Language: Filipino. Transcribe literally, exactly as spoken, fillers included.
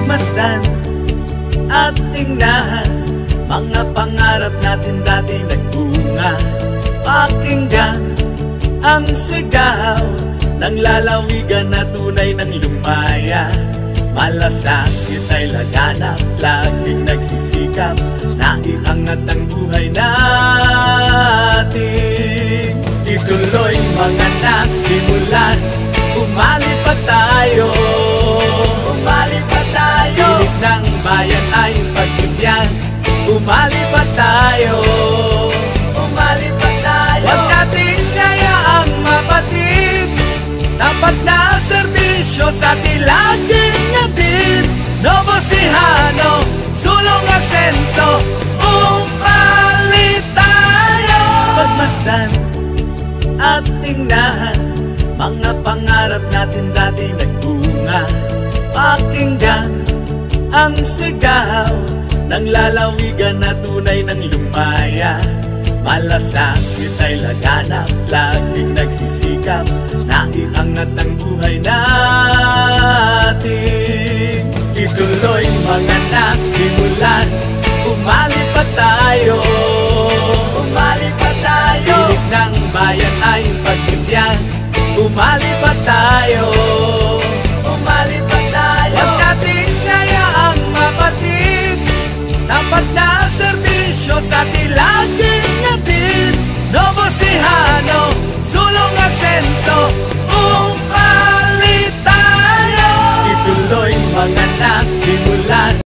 Pagmasdan at tingnan mga pangarap natin dati nagbunga. Pakinggan ang sigaw ng lalawigan na tunay ng lumaya. Malasakit ay laganap, laging nagsisikap na iangat ang buhay natin. Ituloy mga nasimulan, umali pa tayo, umali pa tayo. Hilig ng bayan ay pagbigyan, umali pa tayo, umali pa tayo. Huwag natin hayaang mapatid, tapat na serbisyo sa tilaging atid. Nuevo Ecija, sulong asenso, umali tayo. Pagmasdan at tingnan mga pangarap natin dati nagbunga. Pakinggan ang sigaw ng lalawigan na tunay ng lumaya. Malasakit ay laganap, laging nagsisikap na iangat ang buhay natin. Ituloy mga nasimulan, umali pa tayo, umali pa tayo. Hilig ng bayan ay pagbigyan, umali pa tayo, umali pa tayo. Huwag natin hayaang mapatid, tapat na serbisyo sa tilaging atid. Nuevo Ecija, sulong asenso,